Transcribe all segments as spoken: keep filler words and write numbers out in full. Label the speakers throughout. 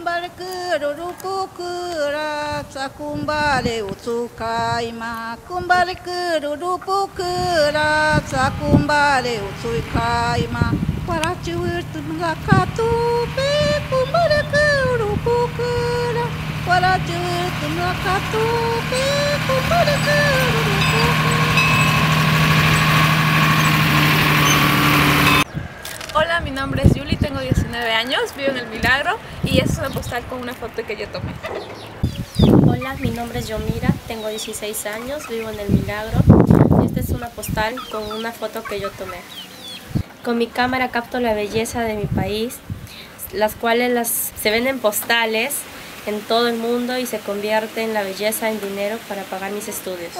Speaker 1: kumbare kuru rupu kura sakumbare utsukai ma kumbare kuru rupu kura sakumbare utsukai ma para chiwirtu ngakatu pe kumbare kuru rupu kura para chiwirtu ngakatu pe kumbare kuru rupu kura.
Speaker 2: Hola, mi nombre es Yuli, tengo diecinueve años, vivo en El Milagro y esta es una postal con una foto que yo tomé.
Speaker 3: Hola, mi nombre es Yomira, tengo dieciséis años, vivo en El Milagro. Esta es una postal con una foto que yo tomé. Con mi cámara capto la belleza de mi país, las cuales las, se venden postales en todo el mundo y se convierte en la belleza en dinero para pagar mis estudios.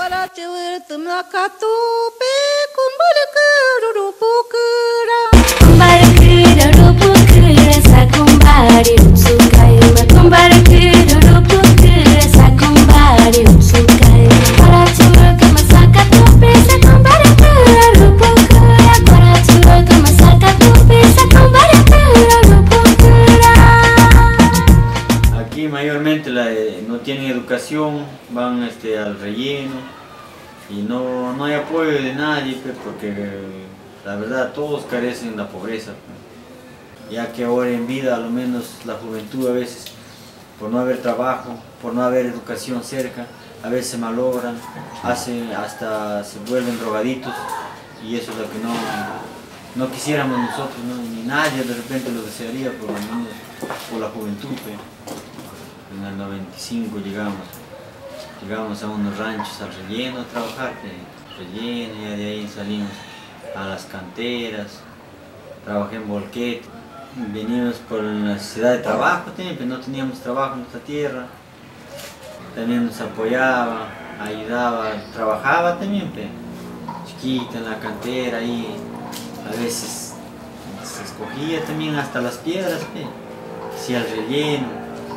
Speaker 4: Aquí mayormente la, eh, no tienen educación, van este, al relleno y no, no hay apoyo de nadie, pues, porque eh, la verdad todos carecen de la pobreza, pues, ya que ahora en vida a lo menos la juventud a veces por no haber trabajo, por no haber educación cerca, a veces se malogran, hacen, hasta se vuelven drogaditos y eso es lo que no, no quisiéramos nosotros, ¿no? Ni nadie de repente lo desearía por, lo menos, por la juventud. Pues. En el noventa y cinco llegamos, llegamos a unos ranchos al relleno a trabajar, pues, relleno, y de ahí salimos a las canteras, trabajé en Volquete, venimos por la necesidad de trabajo, pues no teníamos trabajo en nuestra tierra, también nos apoyaba, ayudaba, trabajaba también, pues, chiquita en la cantera, ahí a veces se escogía también hasta las piedras, pues, hacía el relleno.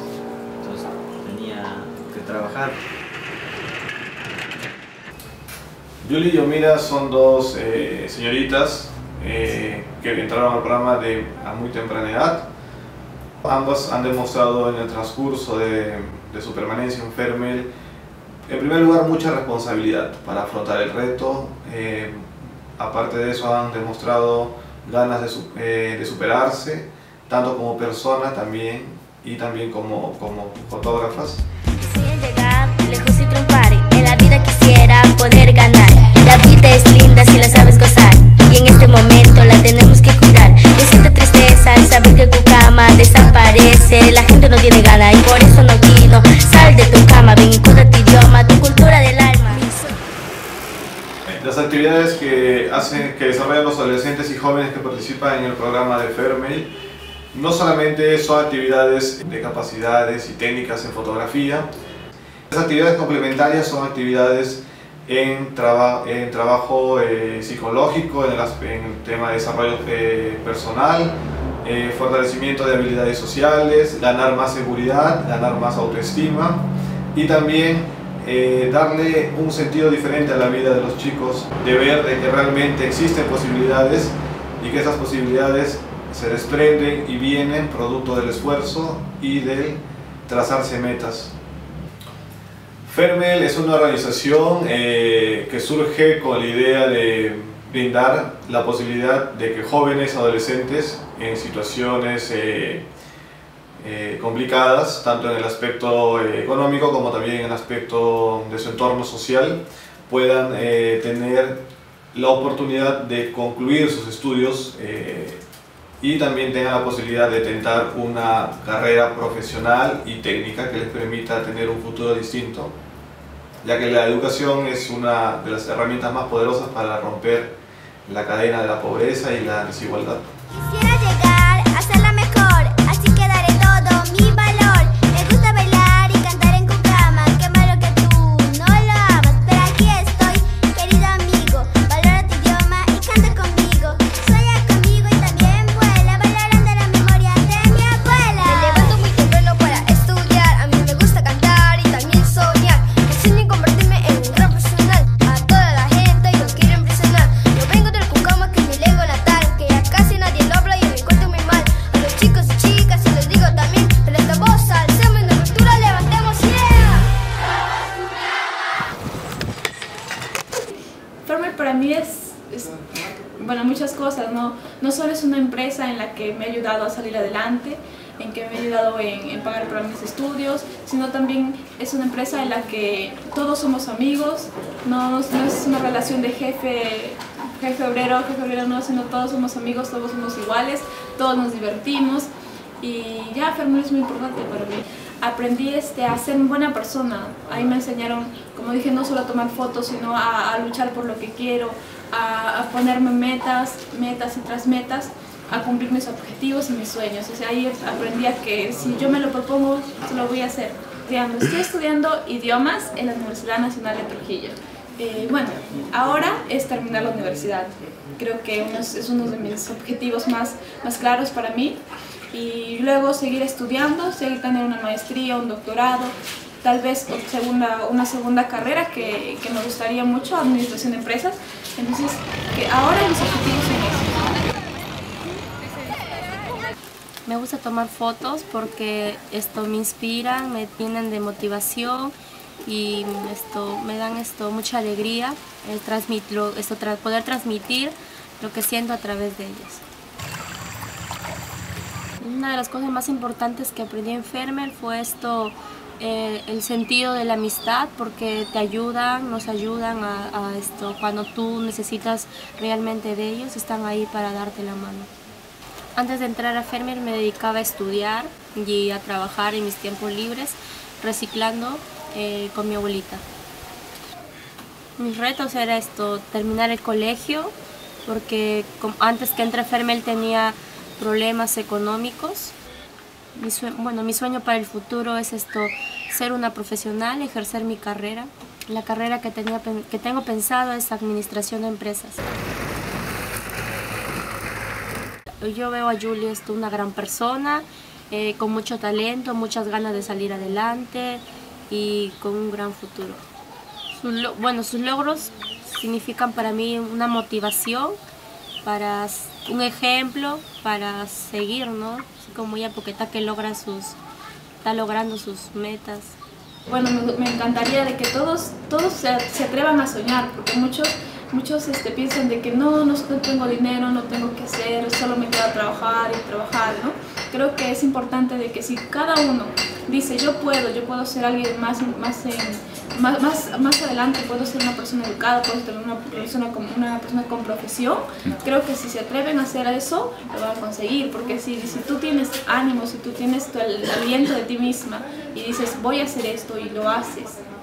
Speaker 4: Trabajar.
Speaker 5: Yuli y Yomira son dos eh, señoritas eh, que entraron al programa de, a muy temprana edad. Ambas han demostrado en el transcurso de, de su permanencia en Fermel, en primer lugar, mucha responsabilidad para afrontar el reto. Eh, aparte de eso, han demostrado ganas de, su, eh, de superarse, tanto como persona también y también como, como fotógrafas.
Speaker 6: Llegar lejos y triunfar, en la vida quisiera poder ganar. La vida es linda si la sabes gozar, y en este momento la tenemos que cuidar. Me siento tristeza al saber que Cucama desaparece, la gente no tiene gana y por eso no vino. Sal de tu cama, ven y cuida tu idioma, tu cultura del alma.
Speaker 5: Las actividades que, hacen, que desarrollan los adolescentes y jóvenes que participan en el programa de Fermel no solamente son actividades de capacidades y técnicas en fotografía. Las actividades complementarias son actividades en, traba, en trabajo eh, psicológico, en el, en el tema de desarrollo eh, personal, eh, fortalecimiento de habilidades sociales, ganar más seguridad, ganar más autoestima y también eh, darle un sentido diferente a la vida de los chicos, de ver de que realmente existen posibilidades y que esas posibilidades se desprenden y vienen producto del esfuerzo y del trazarse metas. Fermel es una organización eh, que surge con la idea de brindar la posibilidad de que jóvenes adolescentes en situaciones eh, eh, complicadas, tanto en el aspecto eh, económico como también en el aspecto de su entorno social, puedan eh, tener la oportunidad de concluir sus estudios eh, y también tengan la posibilidad de tentar una carrera profesional y técnica que les permita tener un futuro distinto, ya que la educación es una de las herramientas más poderosas para romper la cadena de la pobreza y la desigualdad.
Speaker 6: Quisiera llegar a ser la mejor, así que daré todo mi valor. Me gusta bailar y cantar en Cucama, qué malo que tú no lo amas, pero aquí estoy, querido amigo. Valora tu idioma y canta conmigo. Sueña conmigo y también vuela, valorando la memoria de mi abuela.
Speaker 7: Me levanto muy temprano para estudiar, a mí me gusta cantar y también soñar. Me sueño en convertirme en un gran profesional, a toda la gente yo quiero impresionar. Yo vengo del Cucama, que es mi lengua natal, que ya casi nadie lo habla y
Speaker 2: Fermel para mí es, es, bueno, muchas cosas, ¿no? No solo es una empresa en la que me ha ayudado a salir adelante, en que me ha ayudado en, en pagar para mis estudios, sino también es una empresa en la que todos somos amigos, no, no es una relación de jefe, jefe obrero, jefe obrero no, sino todos somos amigos, todos somos iguales, todos nos divertimos y ya Fermel es muy importante para mí. Aprendí este, a ser una buena persona, ahí me enseñaron, como dije, no solo a tomar fotos, sino a, a luchar por lo que quiero, a, a ponerme metas, metas y tras metas, a cumplir mis objetivos y mis sueños. O sea, ahí aprendí a que si yo me lo propongo, lo voy a hacer. Estoy estudiando idiomas en la Universidad Nacional de Trujillo. Eh, bueno, ahora es terminar la universidad. Creo que uno es, es uno de mis objetivos más, más claros para mí. Y luego seguir estudiando, seguir teniendo una maestría, un doctorado, tal vez segunda, una segunda carrera que, que me gustaría mucho, administración de empresas. Entonces, que ahora mis objetivos son esos.
Speaker 3: Me gusta tomar fotos porque esto me inspiran, me tienen de motivación y esto me dan esto mucha alegría, el transmitir, esto, tra poder transmitir lo que siento a través de ellos. Una de las cosas más importantes que aprendí en Fermel fue esto, eh, el sentido de la amistad, porque te ayudan, nos ayudan a, a esto, cuando tú necesitas realmente de ellos, están ahí para darte la mano. Antes de entrar a Fermel me dedicaba a estudiar y a trabajar en mis tiempos libres, reciclando eh, con mi abuelita. Mis retos era esto, terminar el colegio, porque antes que entre a Fermel tenía problemas económicos. Mi sueño, bueno, mi sueño para el futuro es esto, ser una profesional, ejercer mi carrera. La carrera que, tenía, que tengo pensado es administración de empresas. Yo veo a Julie esto, una gran persona, eh, con mucho talento, muchas ganas de salir adelante y con un gran futuro. Sus, bueno, sus logros significan para mí una motivación, para un ejemplo, para seguir, ¿no? Así como ella, porque está que logra sus, está logrando sus metas.
Speaker 2: Bueno, me, me encantaría de que todos, todos se, se atrevan a soñar, porque muchos Muchos este, piensan de que no, no tengo dinero, no tengo que hacer, solo me queda trabajar y trabajar, ¿no? Creo que es importante de que si cada uno dice yo puedo, yo puedo ser alguien más, más, en, más, más, más adelante, puedo ser una persona educada, puedo ser una persona, con, una persona con profesión, creo que si se atreven a hacer eso, lo van a conseguir, porque si, si tú tienes ánimo, si tú tienes el aliento de ti misma y dices voy a hacer esto y lo haces,